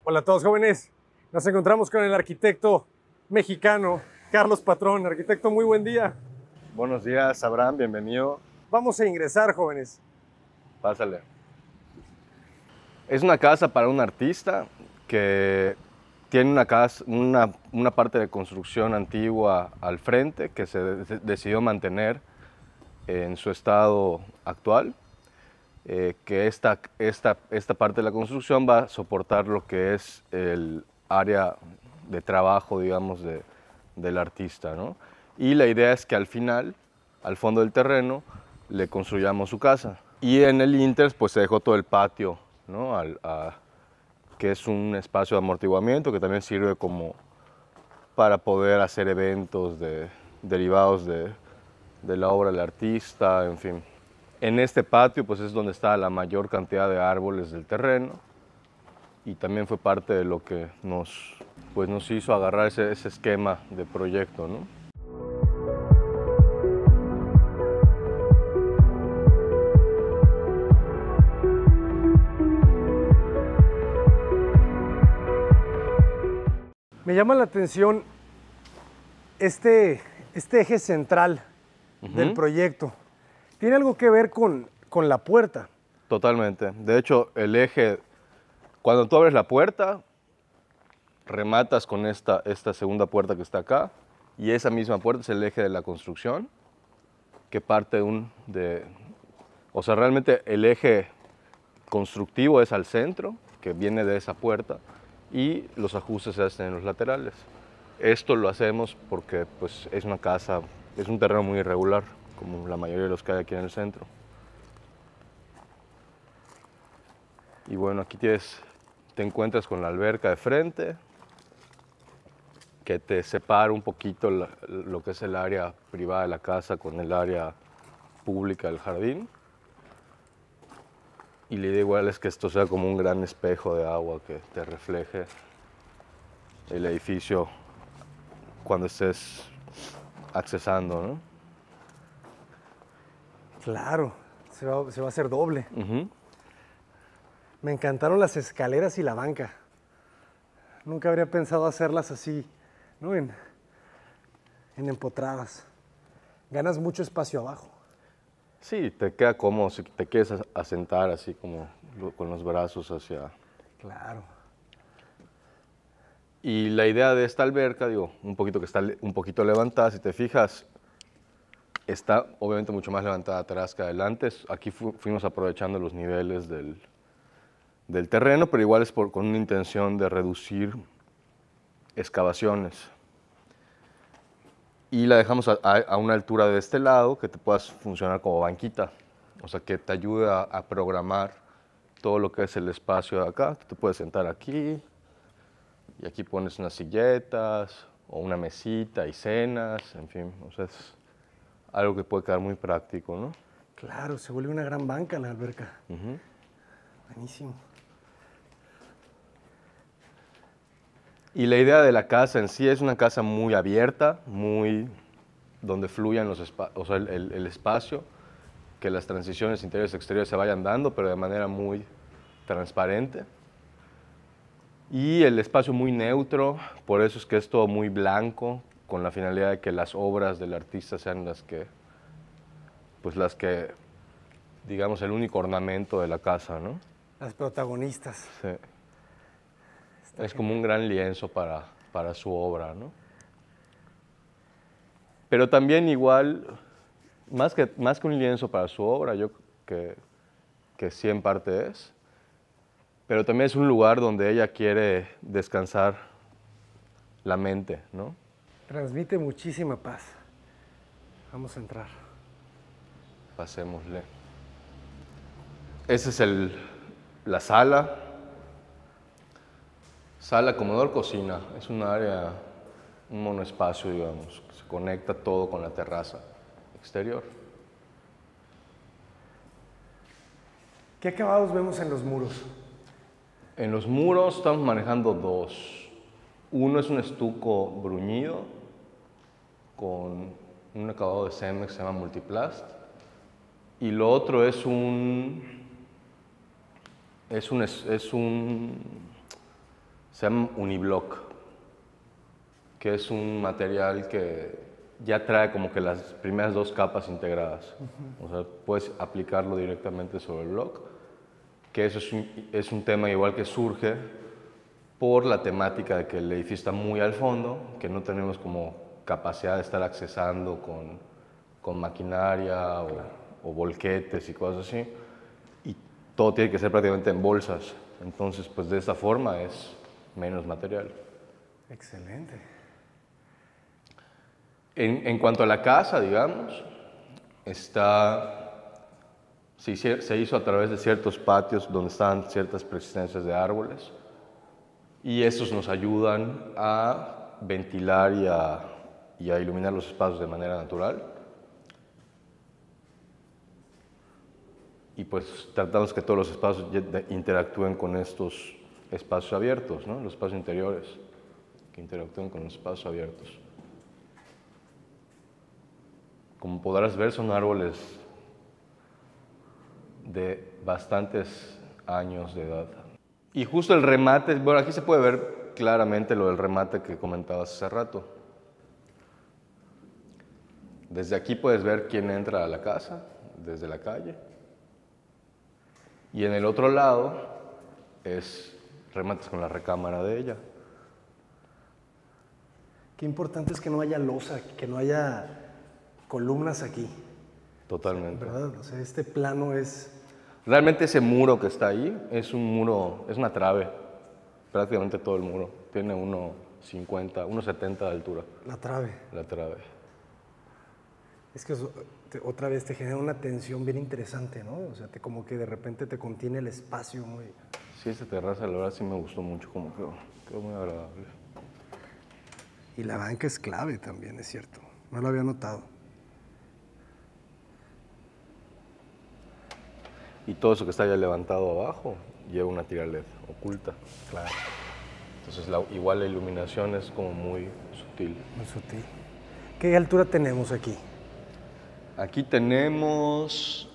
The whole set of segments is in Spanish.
Hola a todos jóvenes, nos encontramos con el arquitecto mexicano Carlos Patrón. Arquitecto, muy buen día. Buenos días, Abraham, bienvenido. Vamos a ingresar, jóvenes. Pásale. Es una casa para un artista que tiene una parte de construcción antigua al frente que se decidió mantener en su estado actual. Que esta parte de la construcción va a soportar lo que es el área de trabajo, digamos, del artista, ¿no? Y la idea es que al final, al fondo del terreno, le construyamos su casa. Y en el Inter, pues se dejó todo el patio, ¿no? Que es un espacio de amortiguamiento que también sirve como para poder hacer eventos derivados de la obra del artista, en fin. En este patio pues es donde está la mayor cantidad de árboles del terreno y también fue parte de lo que nos hizo agarrar ese esquema de proyecto, ¿no? Me llama la atención este eje central del proyecto. ¿Tiene algo que ver con la puerta? Totalmente. De hecho, el eje, cuando tú abres la puerta, rematas con esta segunda puerta que está acá, y esa misma puerta es el eje de la construcción, que parte o sea, realmente el eje constructivo es al centro, que viene de esa puerta, y los ajustes se hacen en los laterales. Esto lo hacemos porque pues, es una casa, es un terreno muy irregular, como la mayoría de los que hay aquí en el centro. Y bueno, aquí te encuentras con la alberca de frente, que te separa un poquito lo que es el área privada de la casa con el área pública del jardín. Y la idea igual es que esto sea como un gran espejo de agua que te refleje el edificio cuando estés accesando, ¿no? Claro, se va a hacer doble. Me encantaron las escaleras y la banca. Nunca habría pensado hacerlas así, ¿no? En empotradas. Ganas mucho espacio abajo. Sí, te queda cómodo si te quieres asentar así como con los brazos hacia... Claro. Y la idea de esta alberca, digo, que está un poquito levantada, si te fijas, está obviamente mucho más levantada atrás que adelante. Aquí fuimos aprovechando los niveles del terreno, pero igual es con una intención de reducir excavaciones. Y la dejamos a una altura de este lado que te puedas funcionar como banquita, o sea, que te ayude a programar todo lo que es el espacio de acá. Tú te puedes sentar aquí, y aquí pones unas silletas, o una mesita y cenas, en fin, o sea, es algo que puede quedar muy práctico, ¿no? Claro, se vuelve una gran banca la alberca. Buenísimo. Y la idea de la casa en sí es una casa muy abierta, donde fluyan el espacio, que las transiciones interiores y exteriores se vayan dando, pero de manera muy transparente. Y el espacio muy neutro, por eso es que es todo muy blanco, con la finalidad de que las obras del artista sean las que, digamos, el único ornamento de la casa, ¿no? Las protagonistas. Sí. Es como un gran lienzo para su obra, ¿no? Pero también igual, más que un lienzo para su obra, yo que sí en parte es, pero también es un lugar donde ella quiere descansar la mente, ¿no? Transmite muchísima paz. Vamos a entrar. Pasémosle. Esa es la sala. Sala, comedor, cocina. Es un área, un monoespacio, digamos, que se conecta todo con la terraza exterior. ¿Qué acabados vemos en los muros? En los muros estamos manejando dos. Uno es un estuco bruñido con un acabado de Cemex que se llama Multiplast. Y lo otro es un Se llama Uniblock, que es un material que ya trae como que las primeras 2 capas integradas. O sea, puedes aplicarlo directamente sobre el block, que eso es un tema igual que surge por la temática de que el edificio está muy al fondo, que no tenemos como capacidad de estar accesando con maquinaria o volquetes y cosas así, y todo tiene que ser prácticamente en bolsas. Entonces, pues de esa forma es menos material. Excelente. En cuanto a la casa, digamos, se hizo a través de ciertos patios donde estaban ciertas persistencias de árboles, y esos nos ayudan a ventilar y a iluminar los espacios de manera natural. Y pues tratamos que todos los espacios interactúen con estos espacios abiertos, ¿no? Los espacios interiores que interactúen con los espacios abiertos. Como podrás ver, son árboles de bastantes años de edad. Y justo el remate, bueno, aquí se puede ver claramente lo del remate que comentabas hace rato. Desde aquí puedes ver quién entra a la casa, desde la calle. Y en el otro lado es remates con la recámara de ella. Qué importante es que no haya losa, que no haya columnas aquí. Totalmente. ¿Verdad? O sea, este plano es... Realmente ese muro que está ahí es un muro, es una trave, prácticamente todo el muro. Tiene 1,50, 1,70 de altura. La trave. La trave. Es que eso, otra vez te genera una tensión bien interesante, ¿no? O sea, como que de repente te contiene el espacio muy... Sí, esta terraza la verdad sí me gustó mucho, como quedó muy agradable. Y la banca es clave también, es cierto. No lo había notado. Y todo eso que está ya levantado abajo lleva una tira LED oculta. Claro. Entonces igual la iluminación es como muy sutil. Muy sutil. ¿Qué altura tenemos aquí? Aquí tenemos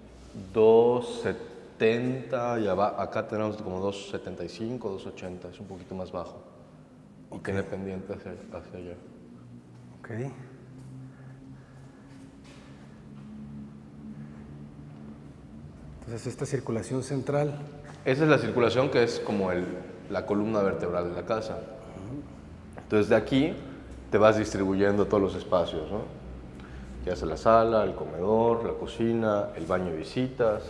2,70 y acá tenemos como 2,75, 2,80, es un poquito más bajo. Y tiene pendiente hacia allá. Ok. Entonces esta circulación central. Esa es la circulación que es como la columna vertebral de la casa. Entonces de aquí te vas distribuyendo todos los espacios, ¿no? Ya sea la sala, el comedor, la cocina, el baño de visitas.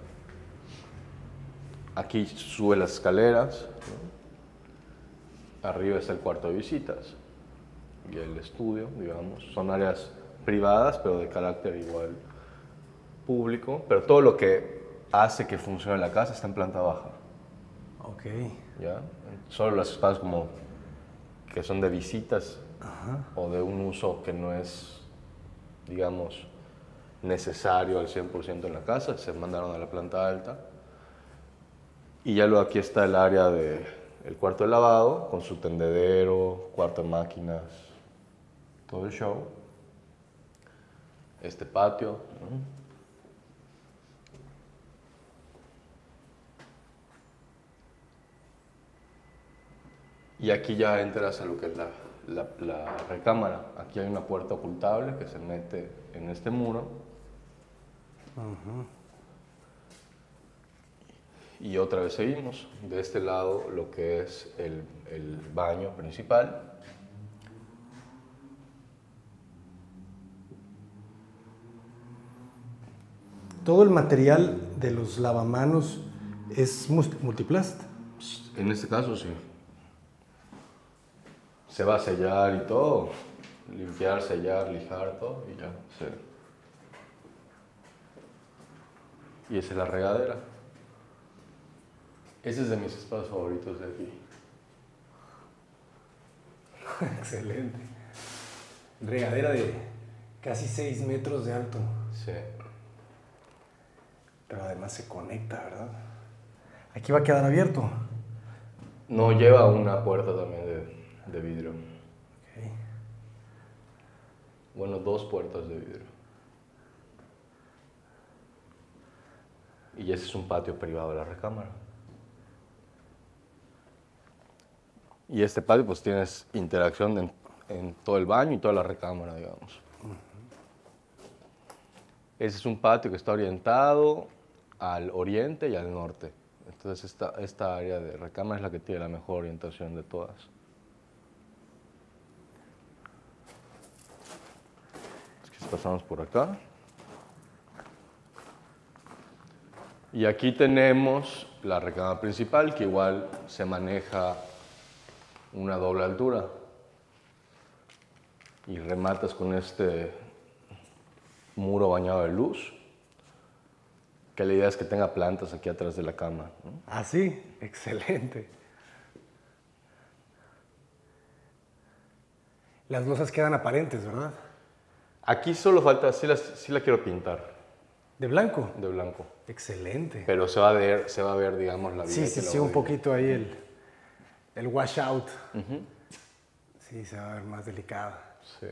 Aquí sube las escaleras, ¿no? Arriba está el cuarto de visitas y el estudio, digamos. Son áreas privadas, pero de carácter igual público. Pero todo lo que hace que funcione la casa está en planta baja. Ok. ¿Ya? Solo los espacios como que son de visitas. Ajá. O de un uso que no es, digamos, necesario al 100% en la casa, se mandaron a la planta alta. Y ya luego aquí está el área del cuarto de lavado, con su tendedero, cuarto de máquinas, todo el show. Este patio, ¿no? Y aquí ya entras a lo que es la recámara. Aquí hay una puerta ocultable que se mete en este muro. Y otra vez seguimos. De este lado lo que es el baño principal. Todo el material de los lavamanos es multiplast. En este caso sí. Se va a sellar y todo. Limpiar, sellar, lijar, todo y ya. Sí. Y esa es la regadera. Ese es de mis espacios favoritos de aquí. Excelente. Regadera de casi 6 metros de alto. Sí. Pero además se conecta, ¿verdad? Aquí va a quedar abierto. No, lleva una puerta también de vidrio. Okay. Bueno, 2 puertas de vidrio. Y ese es un patio privado de la recámara. Y este patio pues tienes interacción en todo el baño y toda la recámara, digamos. Ese es un patio que está orientado al oriente y al norte. Entonces esta área de recámara es la que tiene la mejor orientación de todas. Así que pasamos por acá. Y aquí tenemos la recámara principal, que igual se maneja una doble altura. Y rematas con este muro bañado de luz, que la idea es que tenga plantas aquí atrás de la cama, ¿no? Ah, sí, excelente. Las losas quedan aparentes, ¿verdad? Aquí solo falta, sí la quiero pintar ¿De blanco? de blanco, Excelente. pero se va a ver, digamos, la vida. Sí, un poquito ahí el washout. Sí, se va a ver más delicada. Sí.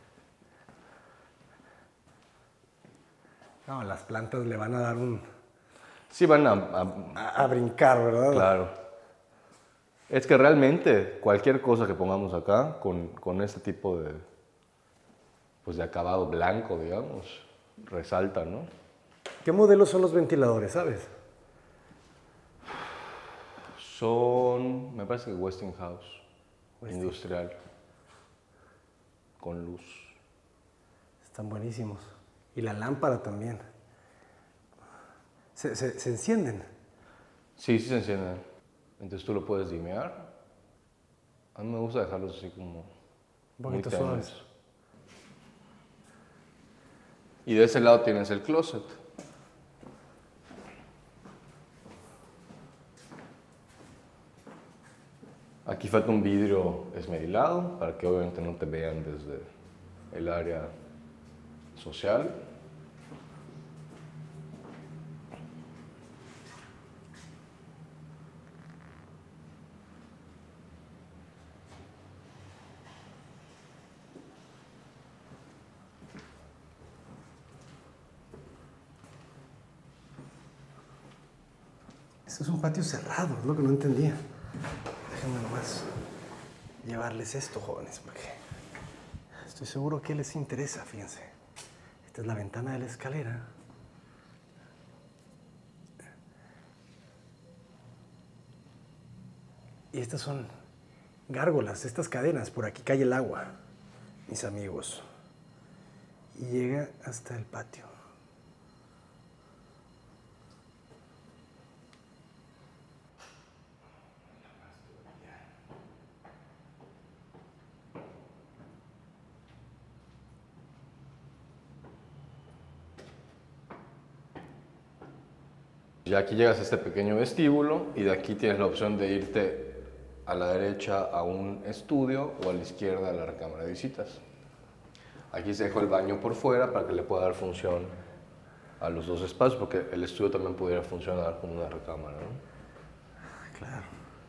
No, las plantas le van a dar Sí van a brincar, ¿verdad? Claro. Es que realmente cualquier cosa que pongamos acá, con este tipo de, pues de acabado blanco, digamos, resalta, ¿no? ¿Qué modelos son los ventiladores, sabes? Son, me parece que Westinghouse, industrial, con luz. Están buenísimos. Y la lámpara también. ¿Se encienden? Sí, sí se encienden. Entonces tú lo puedes dimear. A mí me gusta dejarlos así como Un poquito suaves. Y de ese lado tienes el closet. Aquí falta un vidrio esmerilado para que obviamente no te vean desde el área social. Esto es un patio cerrado, es lo que no entendía. Déjenme nomás llevarles esto, jóvenes, porque estoy seguro que les interesa, fíjense. Esta es la ventana de la escalera. Y estas son gárgolas, estas cadenas. Por aquí cae el agua, mis amigos. Y llega hasta el patio. Ya aquí llegas a este pequeño vestíbulo y de aquí tienes la opción de irte a la derecha a un estudio o a la izquierda a la recámara de visitas. Aquí se dejó el baño por fuera para que le pueda dar función a los dos espacios, porque el estudio también pudiera funcionar como una recámara, ¿no? Claro.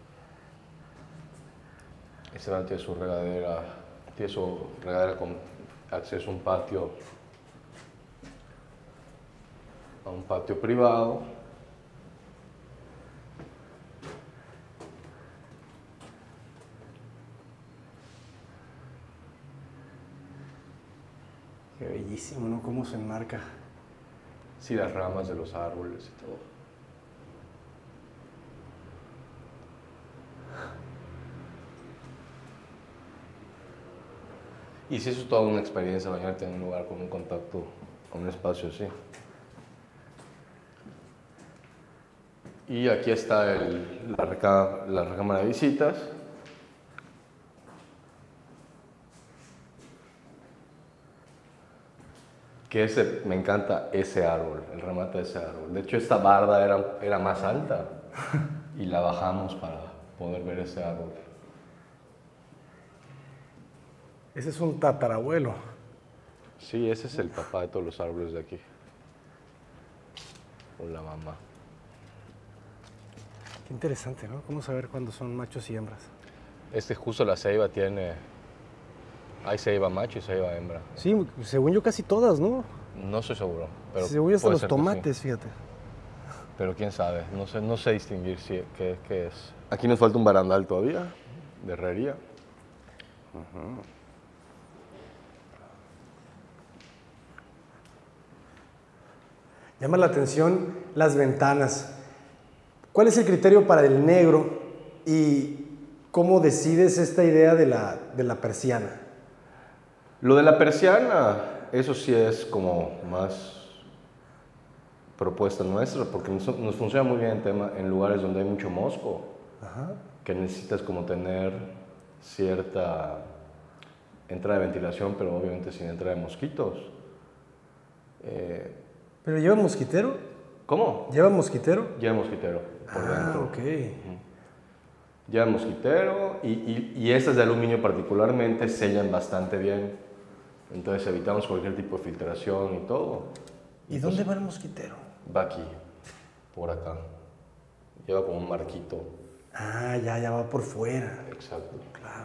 Este baño tiene su regadera con acceso a un patio privado. Qué bellísimo, ¿no? Cómo se enmarca. Sí, las ramas de los árboles y todo. Y sí, eso es toda una experiencia, bañarte en un lugar con un contacto, con un espacio así. Y aquí está la recámara de visitas. Que me encanta ese árbol, el remate de ese árbol. De hecho, esta barda era más alta y la bajamos para poder ver ese árbol. Ese es un tatarabuelo. Sí, ese es el papá de todos los árboles de aquí. O la mamá. Qué interesante, ¿no? ¿Cómo saber cuándo son machos y hembras? Justo la ceiba hay ceiba macho y ceiba hembra. Sí, según yo casi todas, ¿no? No estoy seguro, pero según yo hasta puede los ser que tomates, sí. fíjate. Pero quién sabe, no sé distinguir qué es. Aquí nos falta un barandal todavía. de herrería. Llama la atención las ventanas. ¿Cuál es el criterio para el negro y cómo decides esta idea de la persiana? Lo de la persiana, eso sí es como más propuesta nuestra, porque nos funciona muy bien en lugares donde hay mucho mosco, que necesitas como tener cierta entrada de ventilación, pero obviamente sin entrada de mosquitos. ¿Pero lleva mosquitero? ¿Cómo? ¿Lleva mosquitero? Lleva mosquitero por dentro. Ok. Lleva mosquitero y estas de aluminio particularmente sellan bastante bien. Entonces evitamos cualquier tipo de filtración y todo. ¿Y dónde va el mosquitero? Va aquí, por acá. Lleva como un marquito. Ah, ya va por fuera. Exacto. Claro.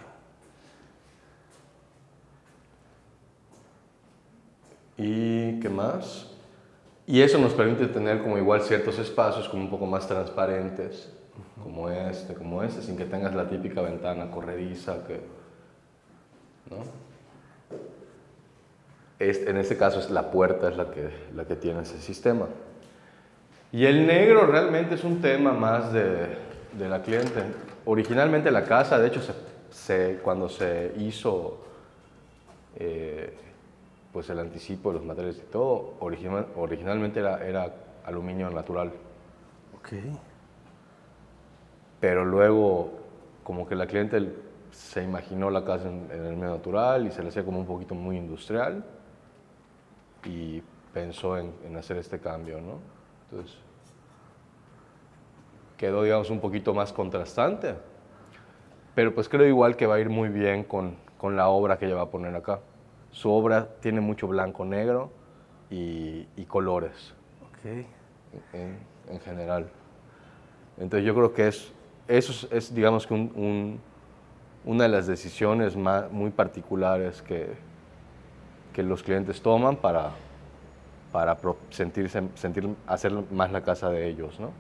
¿Y qué más? Y eso nos permite tener como igual ciertos espacios como un poco más transparentes, como este, sin que tengas la típica ventana corrediza que, ¿no? En este caso es la puerta es la que tiene ese sistema. Y el negro realmente es un tema más de la cliente. Originalmente la casa, de hecho, cuando se hizo pues el anticipo de los materiales y todo, originalmente era aluminio natural. Ok. Pero luego como que la cliente se imaginó la casa en el medio natural y se le hacía como un poquito muy industrial y pensó en hacer este cambio, ¿no? Entonces quedó, digamos, un poquito más contrastante, pero pues creo igual que va a ir muy bien con la obra que ella va a poner acá. Su obra tiene mucho blanco-negro y colores, Ok. en general. Entonces yo creo que eso es digamos que una de las decisiones muy particulares que los clientes toman para hacer más la casa de ellos, ¿no?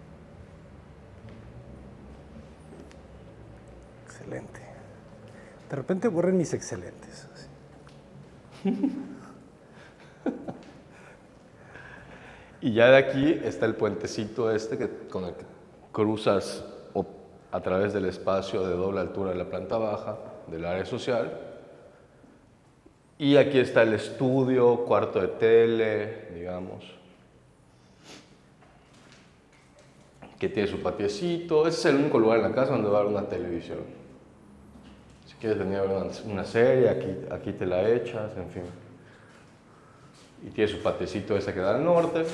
Excelente. De repente borren mis excelentes. Y ya de aquí está el puentecito con el que cruzas a través del espacio de doble altura de la planta baja, del área social. Y aquí está el estudio, cuarto de tele, digamos, que tiene su patiecito. Ese es el único lugar en la casa donde va a haber una televisión. Si quieres venir a ver una serie, aquí te la echas, en fin. Y tiene su patiecito ese que da al norte.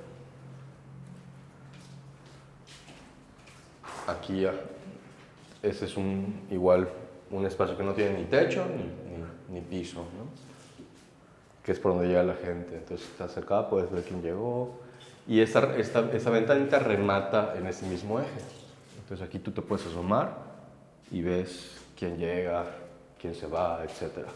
Aquí ya, ese es igual un espacio que no tiene ni techo ni piso, ¿no? Que es por donde llega la gente. Entonces estás acá, puedes ver quién llegó. Y esa ventanita remata en ese mismo eje. Entonces aquí tú te puedes asomar y ves quién llega, quién se va, etc.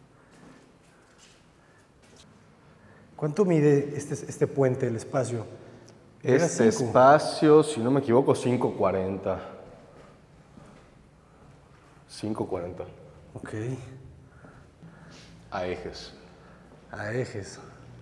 ¿Cuánto mide este puente, el espacio? Este espacio, si no me equivoco, 540. 540. Ok. A ejes. A ejes.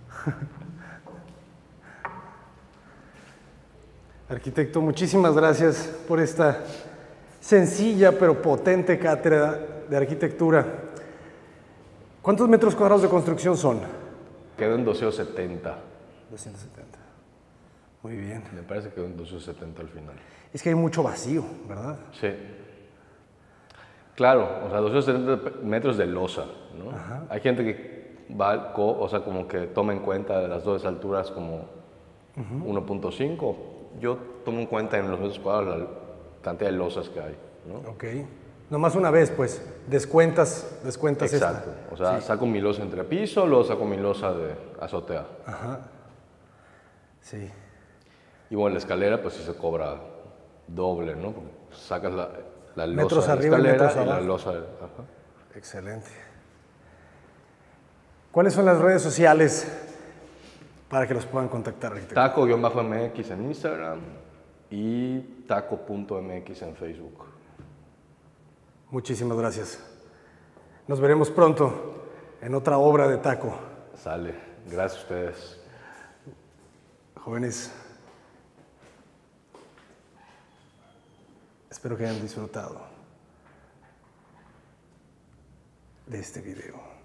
Arquitecto, muchísimas gracias por esta sencilla pero potente cátedra de arquitectura. ¿Cuántos metros cuadrados de construcción son? Quedó en 270. 270. Muy bien. Me parece que quedó en 270 al final. Es que hay mucho vacío, ¿verdad? Sí. Claro, o sea, 270 metros de losa, ¿no? Ajá. Hay gente que va, o sea, como que toma en cuenta las dos alturas como 1.5. Yo tomo en cuenta en los metros cuadrados la cantidad de losas que hay, ¿no? Ok. Nomás una vez, pues, descuentas Exacto. esta. O sea, Sí. saco mi losa entre piso, luego saco mi losa de azotea. Ajá. Sí. Y bueno, la escalera, pues sí se cobra doble, ¿no? Porque sacas la losa Metros de la arriba y escalera metros y la abajo. losa Excelente. ¿Cuáles son las redes sociales para que los puedan contactar, arquitecto? Taco-MX en Instagram y taco.mx en Facebook. Muchísimas gracias. Nos veremos pronto en otra obra de taco. Sale. Gracias a ustedes. Jóvenes, espero que hayan disfrutado de este video.